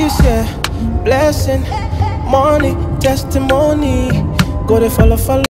Grace, yeah, blessing, money, testimony. Go to follow.